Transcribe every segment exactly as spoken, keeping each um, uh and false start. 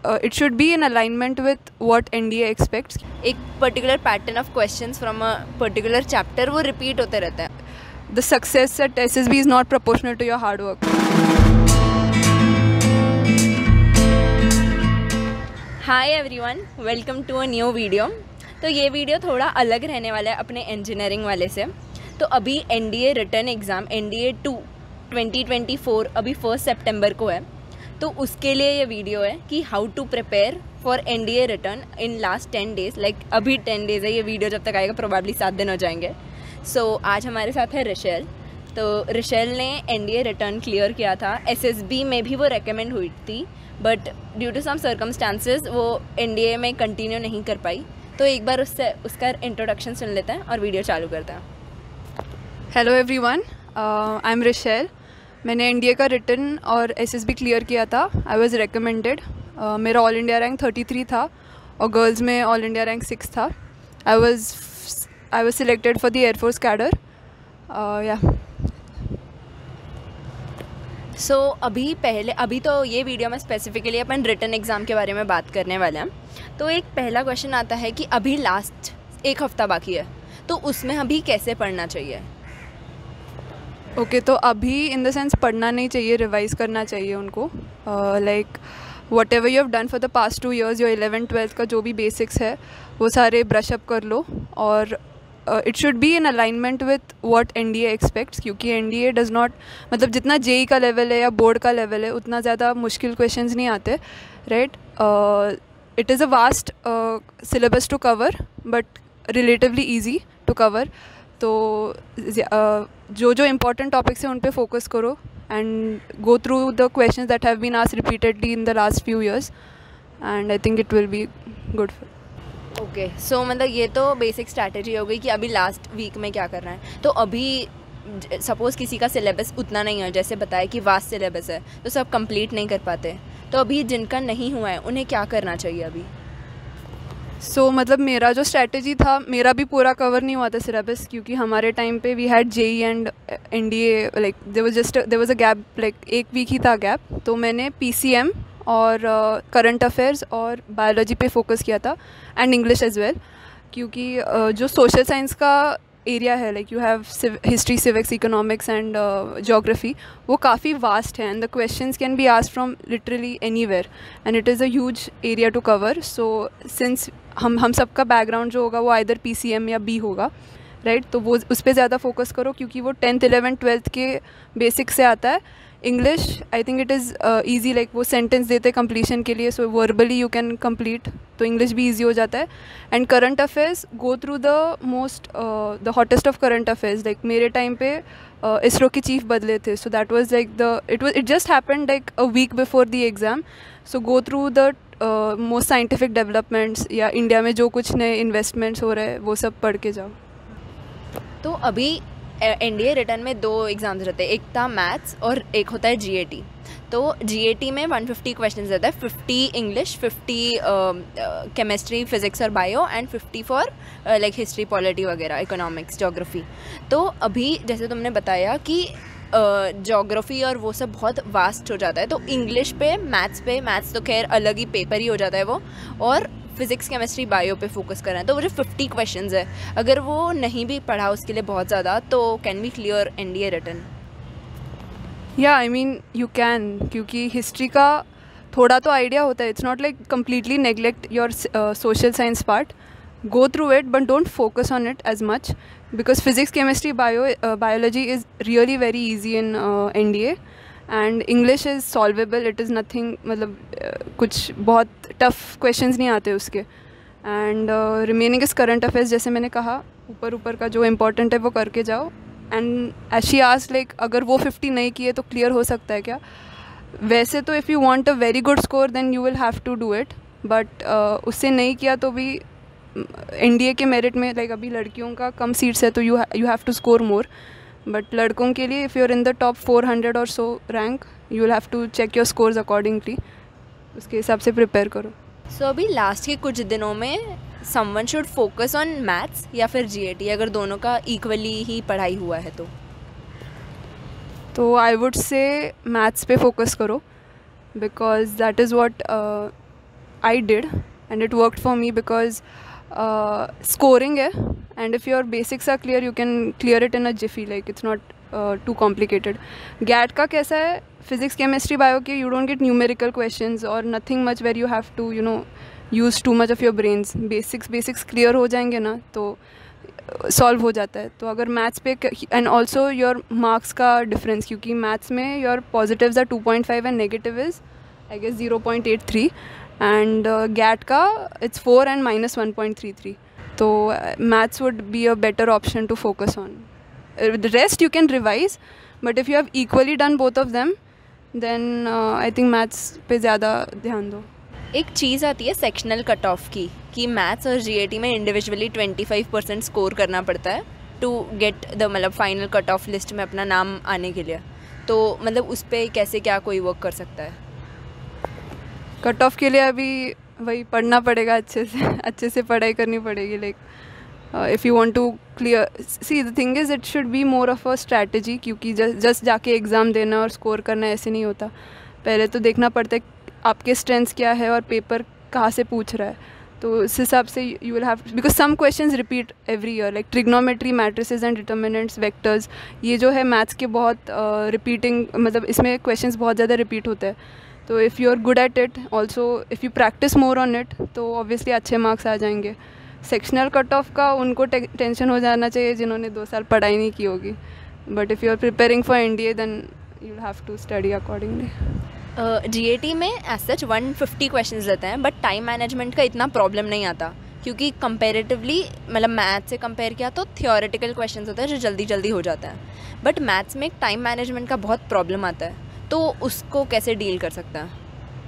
it should be in alignment with what N D A expects. एक particular pattern of questions from a particular chapter वो repeat होते रहते हैं. The success at S S B is not proportional to your hard work. Hi everyone, welcome to a new video. तो ये video थोड़ा अलग रहने वाला है अपने इंजीनियरिंग वाले से. तो अभी N D A written exam N D A two twenty twenty four अभी फर्स्ट सितंबर को है. तो उसके लिए ये वीडियो है कि how to prepare for N D A written in last ten days. Like अभी टेन डेज़ है, ये वीडियो जब तक आएगा प्रोबेबली सात दिन हो जाएंगे. सो so, आज हमारे साथ है रिशेल. तो रिशेल ने N D A written clear किया था. एस एस बी में भी वो रेकमेंड हुई थी, but due to some circumstances वो एन डी ए में कंटिन्यू नहीं कर पाई. तो एक बार उससे उसका इंट्रोडक्शन सुन लेते हैं और वीडियो चालू करते हैं. Hello everyone, I am Rishel. मैंने एन डी ए का रिटर्न और एस एस बी क्लियर किया था. I was recommended. मेरा all India rank thirty three था और गर्ल्स में ऑल इंडिया रैंक सिक्स था. I was I was selected for the air force cadre. Yeah so so, अभी पहले अभी तो ये वीडियो में स्पेसिफिकली अपन रिटर्न एग्ज़ाम के बारे में बात करने वाले हैं. तो एक पहला क्वेश्चन आता है कि अभी लास्ट एक हफ़्ता बाकी है, तो उसमें अभी कैसे पढ़ना चाहिए? ओके okay, तो अभी इन द सेंस पढ़ना नहीं चाहिए, रिवाइज़ करना चाहिए उनको. Like whatever you have done for the past two years, your eleven twelfth का जो भी बेसिक्स है वो सारे ब्रश अप कर लो. और it should be in alignment with what N D A expects, क्योंकि N D A does not, मतलब जितना जे ई का लेवल है या बोर्ड का लेवल है उतना ज़्यादा मुश्किल क्वेश्चंस नहीं आते, right. It is a vast syllabus to cover but relatively easy to cover. तो uh, जो जो इम्पॉर्टेंट टॉपिक्स हैं उन पे फोकस करो and go through the questions that have been asked repeatedly in the last few years, and I think it will be good. Okay, so मतलब ये तो बेसिक स्ट्रैटेजी हो गई कि अभी लास्ट वीक में क्या करना है. तो अभी सपोज़ किसी का सिलेबस उतना नहीं है, जैसे बताया कि वास्ट सिलेबस है तो सब कंप्लीट नहीं कर पाते, तो अभी जिनका नहीं हुआ है उन्हें क्या करना चाहिए अभी? सो so, मतलब मेरा जो स्ट्रैटेजी था, मेरा भी पूरा कवर नहीं हुआ था सिलेबस, क्योंकि हमारे टाइम पे we had JEE and N D A. Like there was just there was a gap, like एक वीक ही था गैप. तो मैंने पी सी एम और करंट अफेयर्स और बायोलॉजी पे फोकस किया था एंड इंग्लिश एज वेल, क्योंकि uh, जो सोशल साइंस का एरिया है, like you have history, civics, economics and geography, वो काफ़ी वास्ट है and the questions can be asked from literally anywhere and it is a huge area to cover. So since हम हम सबका background जो होगा वो आइदर पी सी एम या बी होगा, राइट right? तो वो उस पर ज़्यादा फोकस करो, क्योंकि वो टेंथ इलेवन ट्वेल्थ के बेसिक से आता है. English I think it is easy, like वो सेंटेंस देते हैं कंप्लीशन के लिए, so verbally you can complete, तो इंग्लिश भी ईजी हो जाता है. And current affairs, go through the most the hottest of current affairs. Like मेरे टाइम पे इसरो के चीफ बदले थे, so that was like the it was it just happened like a week before the exam. So go through the most scientific developments या India में जो कुछ नए इन्वेस्टमेंट्स हो रहे हैं वो सब पढ़ के जाओ. तो अभी एन डी ए रिटर्न में दो एग्ज़ाम्स रहते हैं, एक था मैथ्स और एक होता है जी ए टी. तो जी ए टी में वन फिफ्टी क्वेश्चंस रहता है, fifty English, fifty chemistry, physics और bio, and fifty for like history, polity वगैरह, इकोनॉमिक्स, जोग्राफी. तो अभी जैसे तुमने बताया कि जोग्राफ़ी uh, और वो सब बहुत वास्ट हो जाता है, तो इंग्लिश पे, मैथ्स पे, मैथ्स तो खैर अलग ही पेपर ही हो जाता है वो, और फिज़िक्स, केमिस्ट्री, बायो पे फोकस करना है. तो वो जो फिफ्टी क्वेश्चंस है, अगर वो नहीं भी पढ़ा उसके लिए बहुत ज़्यादा, तो can we clear N D A written? या आई मीन यू कैन, क्योंकि हिस्ट्री का थोड़ा तो आइडिया होता है. It's not like completely neglect your social science part. go through it but don't focus on it as much, because physics, chemistry, bio uh, biology is really very easy in uh, N D A, and English is solvable. It is nothing, मतलब uh, कुछ बहुत tough questions नहीं आते उसके. and uh, remaining is current affairs, जैसे मैंने कहा, ऊपर ऊपर का जो important है वो करके जाओ. and as she asked, like अगर वो फिफ्टी नहीं किए तो clear हो सकता है क्या? वैसे तो if you want a very good score then you will have to do it, but uh, उससे नहीं किया तो भी एन डी ए के मेरिट में, लाइक अभी लड़कियों का कम सीट्स है तो you you have to score more, but लड़कों के लिए if you are in the top four hundred और so rank, you will have to check your scores accordingly. उसके हिसाब से प्रिपेयर करो. सो so, अभी लास्ट के कुछ दिनों में someone should focus on maths या फिर जी ए टी, अगर दोनों का इक्वली ही पढ़ाई हुआ है तो तो आई वुड से मैथ्स पे फोकस करो, because that is what I did and it worked for me because uh, scoring है and if your basics are clear you can clear it in a jiffy, like it's not uh, too complicated. G A T का कैसा है, physics chemistry bio के you don't get numerical questions or nothing much where you have to you know use too much of your brains. basics basics clear हो जाएंगे ना तो solve हो जाता है. तो अगर मैथ्स पे एंड ऑल्सो योर मार्क्स का डिफरेंस, क्योंकि मैथ्स में your positives are two point five and negative is I guess zero point eight three and GAT का it's four and minus one point three three. तो maths would be a better option to focus on. The rest you can revise but if you have equally done both of them then I think maths पे ज़्यादा ध्यान दो. एक चीज़ आती है sectional cut off की कि मैथ्स और जीएटी में individually twenty five percent score करना पड़ता है टू गेट द मतलब फाइनल कट ऑफ लिस्ट में अपना नाम आने के लिए. तो मतलब उस पर कैसे क्या कोई वर्क कर सकता है? कट ऑफ के लिए अभी वही पढ़ना पड़ेगा, अच्छे से अच्छे से पढ़ाई करनी पड़ेगी. Like if you want to clear, see the thing is it should be more of a strategy, क्योंकि जस्ट जाके एग्ज़ाम देना और स्कोर करना ऐसे नहीं होता. पहले तो देखना पड़ता है आपके स्ट्रेंथ्स क्या है और पेपर कहाँ से पूछ रहा है. तो उस हिसाब से you will have, because some questions repeat every year like trigonometry, matrices and determinants, vectors, ये जो है मैथ्स के बहुत रिपीटिंग uh, मतलब इसमें क्वेश्चंस बहुत ज़्यादा रिपीट होते हैं. तो if you are good at it, also if you practice more on it, तो ऑब्वियसली अच्छे मार्क्स आ जाएंगे. सेक्शनल कट ऑफ का उनको टेंशन हो जाना चाहिए जिन्होंने दो साल पढ़ाई नहीं की होगी. But if you are preparing for N D A then you have to study accordingly. G A T में as such one fifty questions रहते हैं, बट टाइम मैनेजमेंट का इतना प्रॉब्लम नहीं आता क्योंकि कंपेरेटिवली मतलब मैथ से कंपेयर किया तो थियोरेटिकल क्वेश्चंस होते हैं जो जल्दी जल्दी हो जाता है. बट मैथ्स में टाइम मैनेजमेंट का बहुत प्रॉब्लम आता है, तो उसको कैसे डील कर सकता है?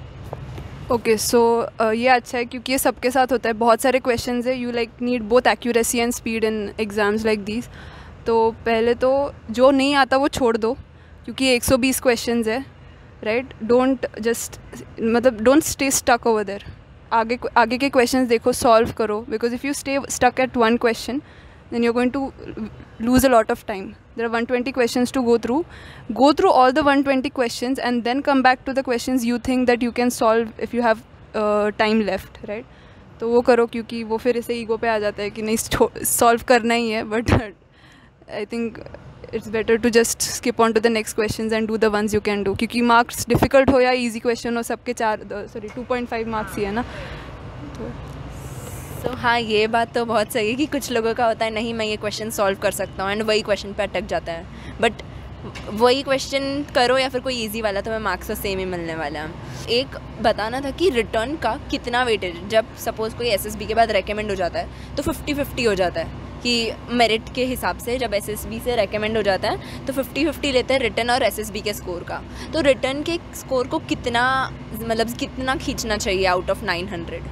ओके सो ये अच्छा है क्योंकि ये सबके साथ होता है. बहुत सारे क्वेश्चंस है, you like need both accuracy and speed in exams like these. तो पहले तो जो नहीं आता वो छोड़ दो, क्योंकि एक सौ बीस क्वेश्चंस है, राइट. डोंट जस्ट मतलब don't stay stuck over there. आगे आगे के क्वेश्चंस देखो, सॉल्व करो, because if you stay stuck at one question then you're going to lose a lot of time. There are one hundred twenty questions to go through. Go through all the one hundred twenty questions and then come back to the questions you think that you can solve if you have uh, time left, right? तो वो करो, क्योंकि वो फिर ऐसे ego पे आ जाता है कि नहीं सॉल्व करना ही है. But I think it's better to just skip on to the next questions and do the ones you can do, क्योंकि मार्क्स डिफ़िकल्ट हो या ईजी क्वेश्चन हो, सबके चार sorry two point five marks ही है ना. तो तो हाँ, ये बात तो बहुत सही है कि कुछ लोगों का होता है नहीं मैं ये क्वेश्चन सॉल्व कर सकता हूँ एंड वही क्वेश्चन पे अटक जाता है. बट वही क्वेश्चन करो या फिर कोई इजी वाला, तो मैं मार्क्स तो सेम ही मिलने वाला है. एक बताना था कि रिटर्न का कितना वेटेज, जब सपोज़ कोई एसएसबी के बाद रेकमेंड हो जाता है तो फिफ्टी फिफ्टी हो जाता है कि मेरिट के हिसाब से जब एसएसबी से रेकमेंड हो जाता है तो फिफ्टी फिफ्टी लेते हैं रिटर्न और एसएसबी के स्कोर का. तो रिटर्न के स्कोर को कितना मतलब कितना खींचना चाहिए out of nine hundred?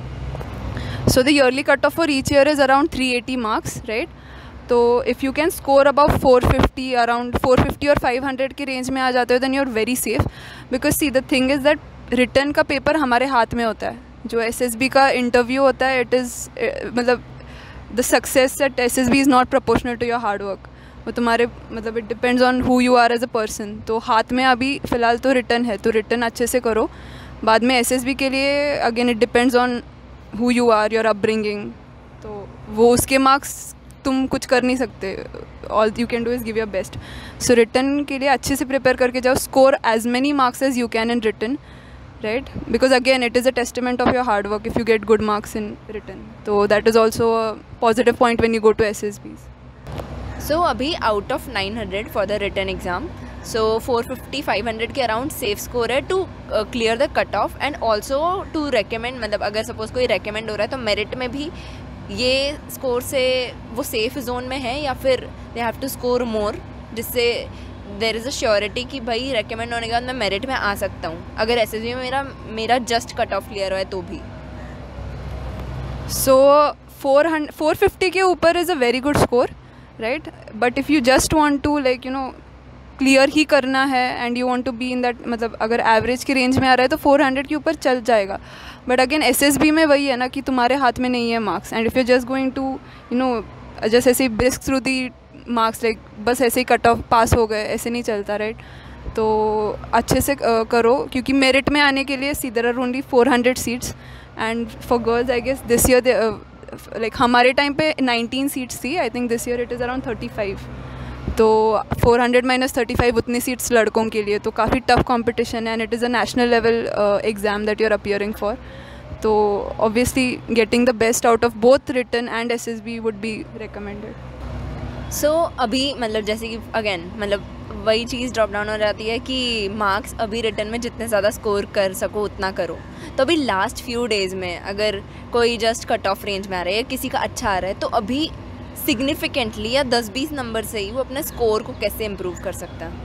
So the yearly cutoff for each year is around three eighty marks, right? तो if you can score about four fifty, around four fifty और five hundred के रेंज में आ जाते हो, then you're very safe. Because see the thing is that written का paper हमारे हाथ में होता है. जो S S B का इंटरव्यू होता है, it is मतलब the success at S S B is not proportional to your hard work. वो तुम्हारे मतलब it depends on who you are as a person. तो हाथ में अभी फ़िलहाल तो रिटर्न है, तो रिटर्न अच्छे से करो. बाद में S S B के लिए again it depends on who you are, your upbringing. तो वो उसके मार्क्स तुम कुछ कर नहीं सकते. all you can do is give your best. so written के लिए अच्छे से प्रिपेयर करके जाओ. score as many marks as you can in written, right? because again it is a testament of your hard work if you get good marks in written. so that is also a positive point when you go to S S Bs. so अभी out of nine hundred for the written exam, so four fifty five hundred के around safe score है to clear the cut off and also to recommend. मतलब अगर suppose कोई recommend हो रहा है तो मेरिट में भी ये स्कोर से वो सेफ जोन में है या फिर they have to score more, जिससे देर इज़ अ श्योरिटी कि भाई रेकमेंड होने के बाद मैं मेरिट में आ सकता हूँ अगर एस एस बी में मेरा मेरा जस्ट कट ऑफ क्लियर है तो भी. So four hundred four fifty के ऊपर is a very good score, right? But if you just want to like you know clear ही करना है and you want to be in that, मतलब अगर एवरेज के रेंज में आ रहा है तो फोर हंड्रेड के ऊपर चल जाएगा. बट अगेन एसएसबी में वही है ना कि तुम्हारे हाथ में नहीं है marks, and if you just going to you know just ऐसे ही brisk through the marks, like बस ऐसे ही कट ऑफ पास हो गए, ऐसे नहीं चलता, राइट? तो तो अच्छे से uh, करो, क्योंकि मेरिट में आने के लिए see there are only four hundred seats and for girls I guess this year like हमारे टाइम पे नाइनटीन सीट्स थी, I think this year it is around thirty five, तो four hundred minus thirty five उतनी seats लड़कों के लिए, तो काफ़ी टफ कंपटीशन है and it is a national level exam that you are appearing for. तो obviously getting the best out of both written and S S B would be recommended. So अभी मतलब जैसे कि अगेन मतलब वही चीज़ drop down हो जाती है कि मार्क्स अभी रिटन में जितने ज़्यादा स्कोर कर सको उतना करो. तो अभी लास्ट फ्यू डेज़ में अगर कोई जस्ट कट ऑफ रेंज में आ रहा है या किसी का अच्छा आ रहा है, तो अभी सिग्निफिकेंटली या दस बीस नंबर से ही वो अपने स्कोर को कैसे इम्प्रूव कर सकता है?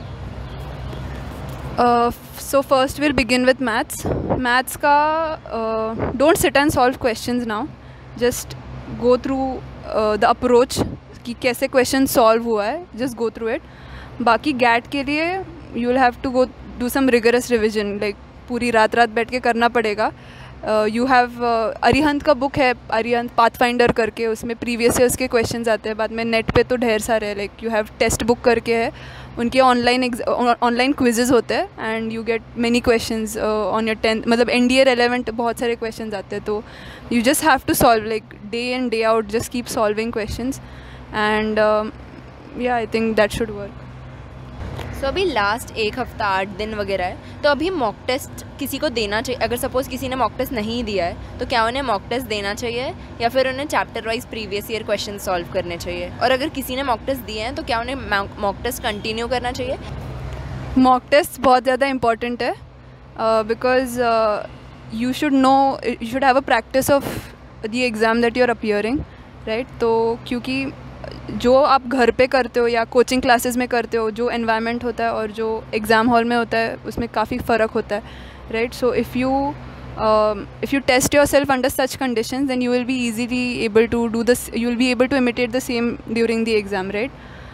So first will begin with maths. Maths का don't sit and solve questions now, just go through the approach कि कैसे क्वेश्चन सॉल्व हुआ है, जस्ट गो थ्रू इट. बाकी गैट के लिए you will have to go do some rigorous revision, like पूरी रात रात बैठ के करना पड़ेगा. यू हैव अरिहंत का बुक है, अरिहंत पाथफाइंडर करके, उसमें प्रीवियस ईयर्स के क्वेश्चंस आते हैं. बाद में नेट पे तो ढेर सारे हैं, like you have Testbook करके है, उनके ऑनलाइन ऑनलाइन क्विजेज होते हैं and you get many questions on your tenth, मतलब एन डी ए रेलेवेंट बहुत सारे क्वेश्चंस आते हैं. तो you just have to solve like day in day out, just keep solving questions and yeah I think that should work. So अभी last एक हफ्ता आठ दिन वगैरह है, तो अभी मॉक टेस्ट किसी को देना चाहिए? अगर सपोज़ किसी ने मॉक टेस्ट नहीं दिया है तो क्या उन्हें मॉक टेस्ट देना चाहिए या फिर उन्हें chapter wise previous year question solve करने चाहिए? और अगर किसी ने मॉक टेस्ट दिए हैं तो क्या उन्हें मॉक टेस्ट कंटिन्यू करना चाहिए? मॉक टेस्ट बहुत ज़्यादा इंपॉर्टेंट है because you should know, you should have a practice of the exam that you are appearing, right? तो क्योंकि जो आप घर पे करते हो या कोचिंग क्लासेस में करते हो, जो एनवायरनमेंट होता है और जो एग्ज़ाम हॉल में होता है उसमें काफ़ी फ़र्क होता है, right? So if you if you test yourself under such conditions then you will be easily able to do this, you will be able to imitate the same during the exam, right?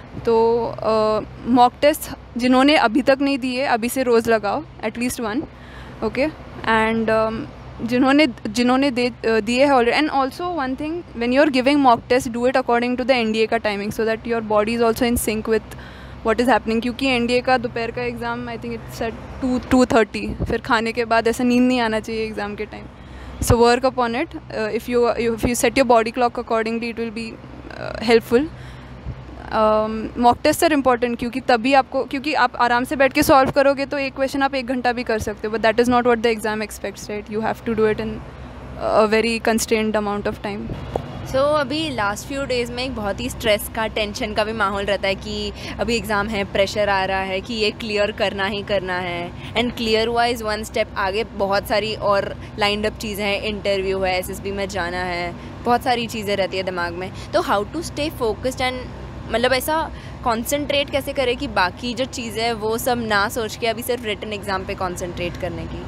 तो mock test जिन्होंने अभी तक नहीं दिए, अभी से रोज़ लगाओ at least one, okay? And जिन्होंने जिन्होंने दे दिए है already. And also one thing, when you are giving mock test do it according to the N D A का timing, so that your body is also in sync with what is happening. क्योंकि N D A का दोपहर का exam I think it's at two two thirty, फिर खाने के बाद ऐसा नींद नहीं आना चाहिए एग्ज़ाम के time. So work upon it. If you if you set your body clock accordingly it will be helpful. Mock test are important क्योंकि तभी आपको, क्योंकि आप आराम से बैठ के सॉल्व करोगे तो एक क्वेश्चन आप एक घंटा भी कर सकते हो, but that is not what the exam expects, right? You have to do it in a very constrained amount of time. So so, अभी लास्ट फ्यू डेज़ में एक बहुत ही स्ट्रेस का, टेंशन का भी माहौल रहता है कि अभी एग्ज़ाम है, प्रेशर आ रहा है कि ये क्लियर करना ही करना है. एंड क्लियर हुआ इज़ वन स्टेप, आगे बहुत सारी और लाइंड अप चीज़ें हैं, इंटरव्यू है, एस एस बी में जाना है, बहुत सारी चीज़ें रहती है दिमाग में. तो how to stay focused and मतलब ऐसा कॉन्सेंट्रेट कैसे करें कि बाकी जो चीज़ें हैं वो सब ना सोच के अभी सिर्फ रिटन एग्ज़ाम पे कॉन्सेंट्रेट करने की?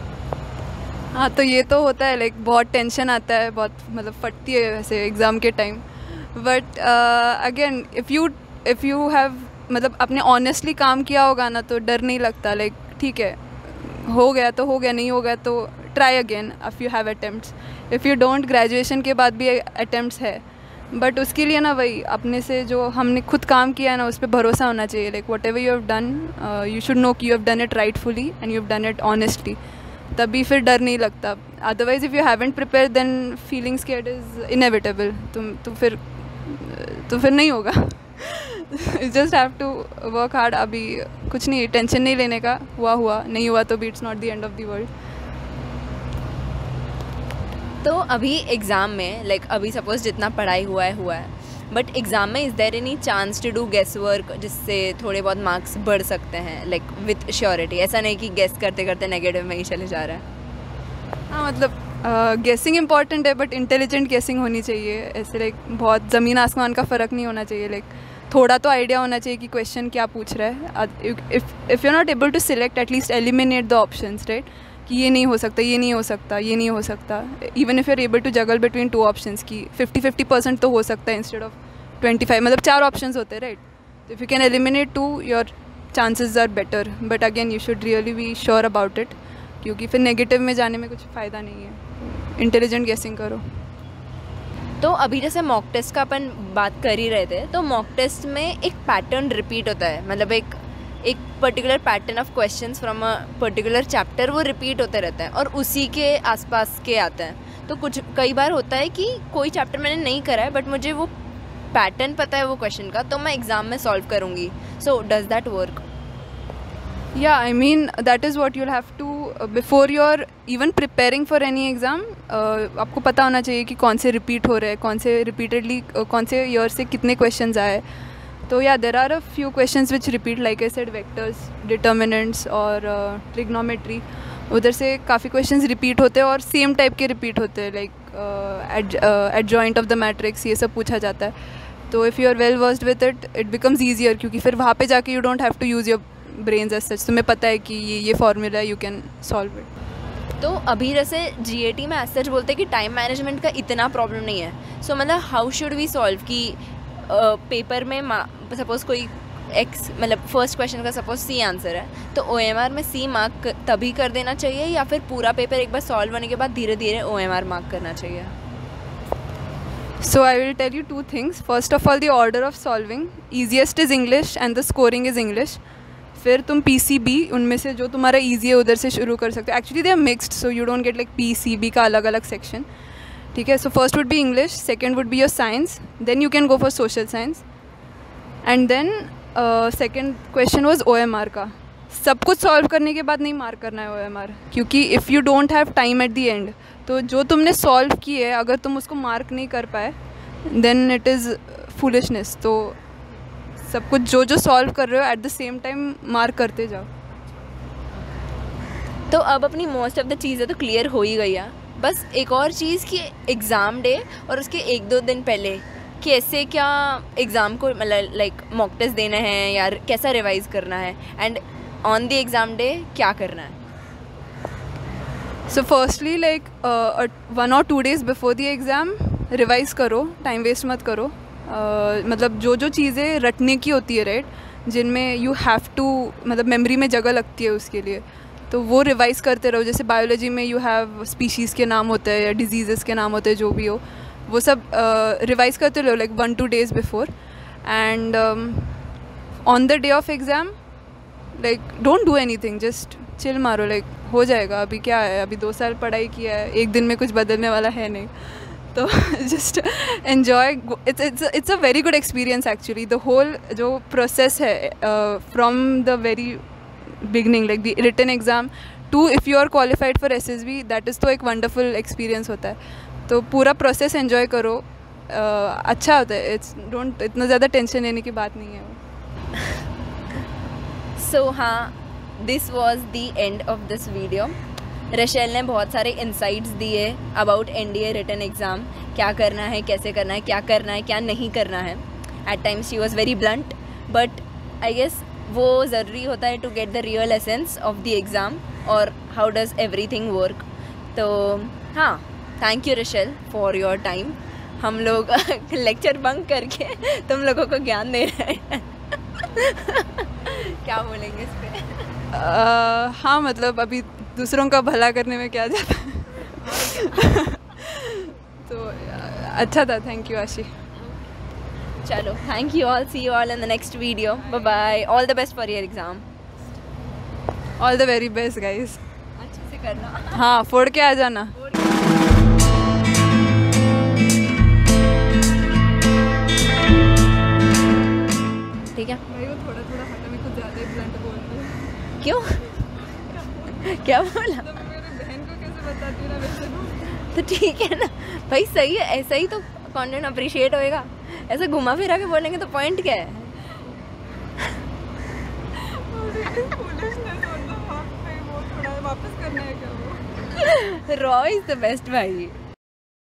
हाँ, तो ये तो होता है, लाइक बहुत टेंशन आता है, बहुत मतलब फटती है वैसे एग्ज़ाम के time. But again if you if you have मतलब अपने ऑनेस्टली काम किया होगा ना तो डर नहीं लगता. लाइक ठीक है, हो गया तो हो गया, नहीं हो गया तो try again if you have attempts. If you don't, graduation के बाद भी अटेम्प्ट्स है, बट उसके लिए ना वही अपने से जो हमने खुद काम किया है ना उस पर भरोसा होना चाहिए. Like whatever you have done, you should know कि you have done it rightfully and you have done it honestly, तभी फिर डर नहीं लगता. Otherwise if you haven't prepare then feeling scared is inevitable. तुम तो फिर तो फिर नहीं होगा. You just have to work hard. अभी कुछ नहीं, टेंशन नहीं लेने का, हुआ हुआ, नहीं हुआ तो भी it's not the end of the world. तो अभी एग्ज़ाम में लाइक like, अभी सपोज़ जितना पढ़ाई हुआ है हुआ है, बट एग्ज़ाम में is there any chance to do guess work जिससे थोड़े बहुत मार्क्स बढ़ सकते हैं, लाइक विथ श्योरिटी? ऐसा नहीं कि गेस करते करते नेगेटिव में ही चले जा रहा है. हाँ, मतलब गेसिंग uh, इम्पॉर्टेंट है बट इंटेलिजेंट गेसिंग होनी चाहिए. ऐसे लाइक बहुत ज़मीन आसमान का फ़र्क नहीं होना चाहिए. लाइक थोड़ा तो आइडिया होना चाहिए कि क्वेश्चन क्या पूछ रहा है. If if you are not able to select, at least eliminate the options, right? कि ये नहीं हो सकता, ये नहीं हो सकता, ये नहीं हो सकता. Even if you are able to juggle between two options की फिफ्टी फिफ्टी परसेंट तो हो सकता है इंस्टेड ऑफ ट्वेंटी फाइव, मतलब चार ऑप्शंस होते हैं, राइट? तो if you can eliminate two, your chances are better. But again you should really be sure about it, क्योंकि फिर नेगेटिव में जाने में कुछ फ़ायदा नहीं है. इंटेलिजेंट गेसिंग करो. तो अभी जैसे मॉक टेस्ट का अपन बात कर ही रहे थे, तो मॉक टेस्ट में एक पैटर्न रिपीट होता है, मतलब एक एक particular pattern of questions from a particular chapter वो रिपीट होते रहते हैं और उसी के आसपास के आते हैं। तो कुछ कई बार होता है कि कोई चैप्टर मैंने नहीं करा है बट मुझे वो पैटर्न पता है वो क्वेश्चन का, तो मैं एग्ज़ाम में सॉल्व करूँगी। So does that work? Yeah, I mean that is what you'll have to uh, before you're even preparing for any exam. Uh, आपको पता होना चाहिए कि कौन से रिपीट हो रहे हैं, कौन से रिपीटेडली uh, कौन से ईयर से कितने क्वेश्चंस आए। तो yeah there are a few questions which repeat, like I said vectors, determinants और ट्रिग्नोमेट्री, उधर से काफ़ी क्वेश्चंस रिपीट होते हैं और सेम टाइप के रिपीट होते हैं, like adjoint of the matrix, ये सब पूछा जाता है। तो if you are well versed with it it becomes easier, क्योंकि फिर वहाँ पे जाके you don't have to use your brains as such. तुम्हें पता है कि ये ये फॉर्मूला है, यू कैन सॉल्व इट। तो अभी जैसे जीएटी में एज सच बोलते हैं कि टाइम मैनेजमेंट का इतना प्रॉब्लम नहीं है। सो so, मतलब हाउ शुड वी सॉल्व कि पेपर uh, में सपोज़ कोई एक्स मतलब फर्स्ट क्वेश्चन का सपोज सी आंसर है तो ओएमआर में सी मार्क तभी कर देना चाहिए या फिर पूरा पेपर एक बार सॉल्व होने के बाद धीरे धीरे ओएमआर मार्क करना चाहिए? So I will tell you two things. First of all, the order of solving. Easiest is English and the scoring is English. फिर तुम पी सी बी उनमें से जो तुम्हारा ईजी है उधर से शुरू कर सकते हो. Actually they are mixed, so you don't get like P C B का अलग अलग सेक्शन. ठीक है. So first would be English, second would be your science, then you can go for social science, and then second question was O M R का. सब कुछ solve करने के बाद नहीं मार्क करना है ओ एम आर, क्योंकि if you don't have time at the end, तो जो तुमने सॉल्व किए है अगर तुम उसको मार्क नहीं कर पाए देन इट इज़ फुलिशनेस. तो सब कुछ जो जो सॉल्व कर रहे हो at the same time mark करते जाओ. तो अब अपनी मोस्ट ऑफ द चीज़ें तो क्लियर हो ही गई है. बस एक और चीज़ कि एग्ज़ाम डे और उसके एक दो दिन पहले कैसे क्या एग्ज़ाम को मतलब लाइक मॉक टेस्ट देना है या कैसा रिवाइज करना है, and on the exam day क्या करना है. सो फर्स्टली लाइक वन और two days before the exam revise करो, टाइम वेस्ट मत करो. Uh, मतलब जो जो चीज़ें रटने की होती है राइट, जिनमें यू हैव टू मतलब मेमोरी में जगह लगती है उसके लिए, तो वो रिवाइज़ करते रहो. जैसे बायोलॉजी में यू हैव स्पीशीज़ के नाम होते हैं या डिजीज़ के नाम होते हैं, जो भी हो वो सब रिवाइज़ uh, करते रहो like one two days before. And on the day of exam like don't do anything, just chill मारो. लाइक हो जाएगा, अभी क्या है, अभी दो साल पढ़ाई किया है, एक दिन में कुछ बदलने वाला है नहीं. तो just enjoy. It's it's it's a very good experience actually. The whole जो प्रोसेस है from the very beginning like the written exam to if you are qualified for S S B, that is तो एक wonderful experience होता है. तो पूरा process enjoy करो, uh, अच्छा होता है. इट्स डोंट इतना ज़्यादा टेंशन लेने की बात नहीं है वो. सो हाँ, this was the end of this video. Rachel ने बहुत सारे इंसाइट्स दिए अबाउट एनडीए रिटन एग्ज़ाम, क्या करना है, कैसे करना है, क्या करना है, क्या नहीं करना है. At times she was very blunt, but I guess वो ज़रूरी होता है to get the real essence of the exam और how does everything work. तो हाँ, thank you Rachel for your time. हम लोग लेक्चर बंक करके तुम लोगों को ज्ञान दे रहे हैं. क्या बोलेंगे इस पर? uh, हाँ मतलब अभी दूसरों का भला करने में क्या जाता है. तो अच्छा था. Thank you Ashi. चलो, thank you all. See you all in the next video. Bye bye. All the best for your exam. All the very best guys. अच्छे से करना. हाँ, फोड़ के आ जाना. ठीक है. भाई वो थोड़ा थोड़ा हटा, में कुछ ज़्यादा ही ब्लंट बोल रही है. क्यों? क्या बोला? तो मैं मेरी बहन को कैसे बताती हूँ ना वैसे को. तो ठीक है ना भाई, सही है. ऐसा ही तो कंटेंट अप्रिशिएट होएगा. ऐसे घुमा फिरा के बोलेंगे तो पॉइंट क्या है? वापस करना है क्या वो? रॉ इज द बेस्ट भाई.